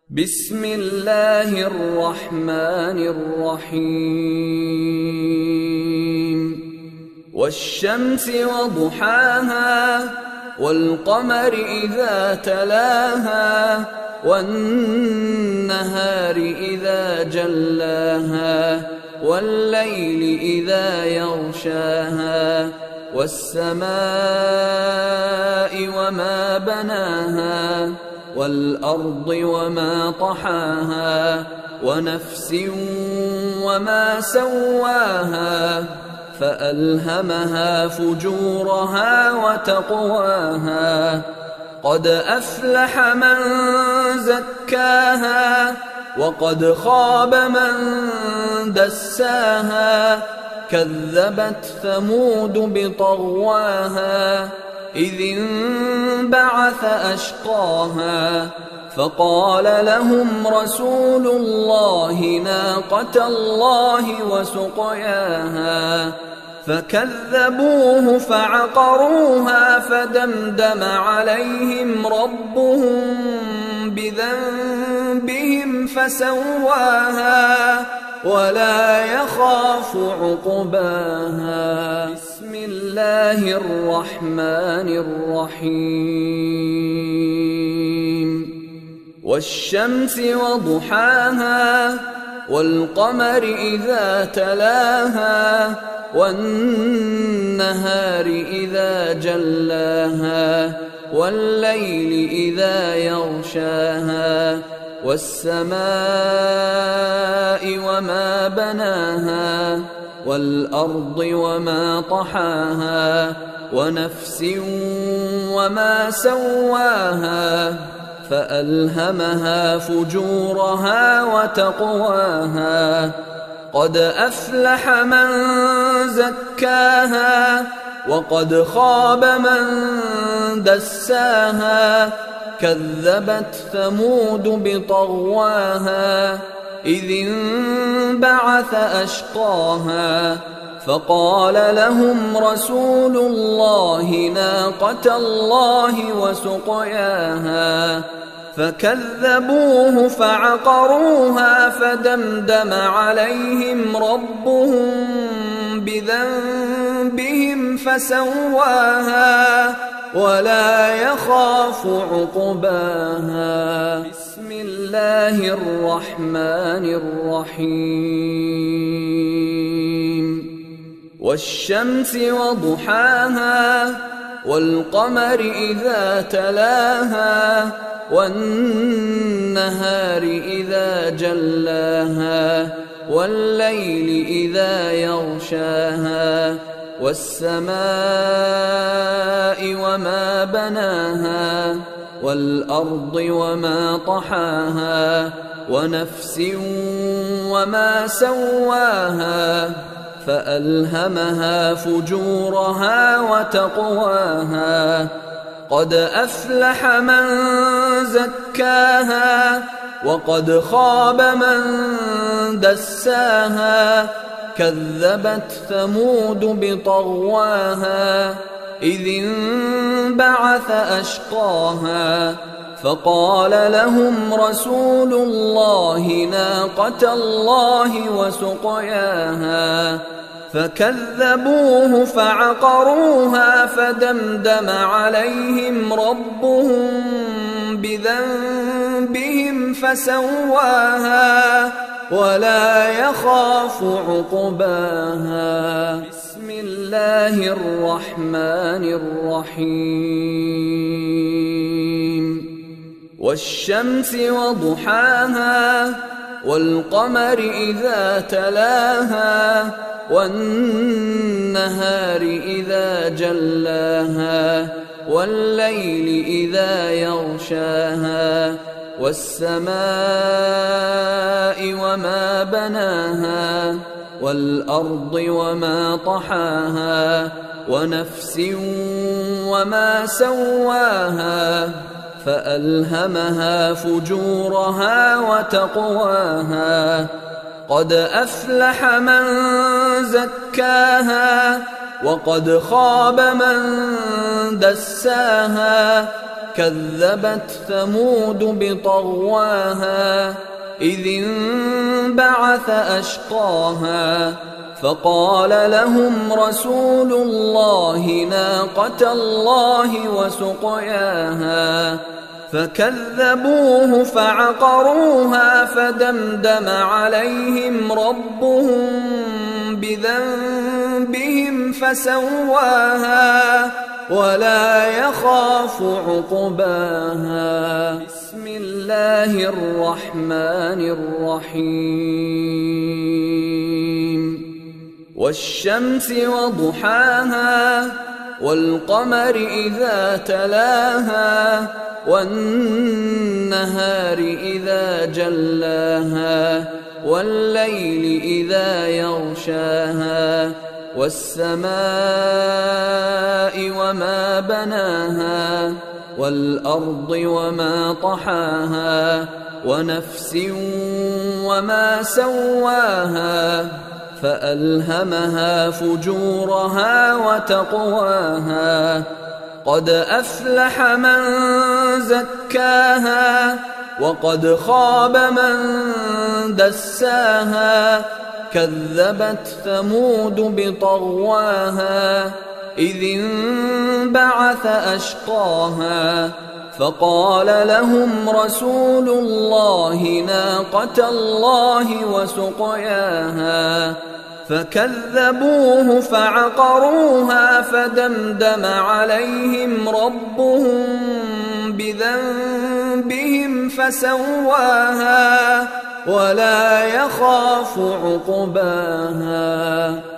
بسم الله الرحمن الرحيم والشمس وضحاها والقمر إذا تلاها والنهار إذا جلاها والليل إذا يغشاها والسماء وما بناها والأرض وما طحاها ونفس وما سواها فألهمها فجورها وتقواها قد أفلح من زكاها وقد خاب من دساها كذبت ثمود بطغواها إذ انبعث أشقاها فقال لهم رسول الله ناقة الله وسقياها فكذبوه فعقروها فدمدم عليهم ربهم بذنبهم فسواها ولا يخاف عقباها بسم الله الرحمن الرحيم والشمس وضحاها والقمر إذا تلاها والنهار إذا جلاها والليل إذا يغشاها والسماء وما بناها والأرض وما طحاها ونفس وما سواها فألهمها فجورها وتقواها قد أفلح من زكاها وقد خاب من دساها كذبت ثمود بطغواها إذ انبعث أشقاها فقال لهم رسول الله ناقة الله وسقياها فكذبوه فعقروها فدمدم عليهم ربهم بذنبهم فسواها ولا يخاف عقباها بسم الله الرحمن الرحيم والشمس وضحاها والقمر إذا تلاها والنهار إذا جلاها والليل إذا يغشاها والسماء وما بناها والأرض وما طحاها ونفس وما سواها فألهمها فجورها وتقواها قد أفلح من زكاها وقد خاب من دساها كذبت ثمود بطغواها إذ انبعث أشقاها فقال لهم رسول الله ناقة الله وسقياها فكذبوه فعقروها فدمدم عليهم ربهم بذنبهم فسواها ولا يخاف عقباها بسم الله الرحمن الرحيم والشمس وضحاها والقمر إذا تلاها والنهار إذا جلاها والليل إذا يغشاها والسماء وما بناها والأرض وما طحاها ونفس وما سواها فألهمها فجورها وتقواها قد أفلح من زكاها وقد خاب من دساها كذبت ثمود بطغواها إذ انبعث أشقاها فقال لهم رسول الله ناقة الله وسقياها فكذبوه فعقروها فدمدم عليهم ربهم بذنبهم فسواها ولا يخاف عقباها. بسم الله الرحمن الرحيم. والشمس وضحاها والقمر إذا تلاها والنهار إذا جلاها والليل إذا يغشاها والسماء وما بناها والأرض وما طحاها ونفس وما سواها فألهمها فجورها وتقواها قد أفلح من زكاها وقد خاب من دساها كذبت ثمود بطغواها إذ انبعث أشقاها فقال لهم رسول الله ناقة الله وسقياها فكذبوه فعقروها فدمدم عليهم ربهم بذنبهم فسواها ولا يخاف عقباها.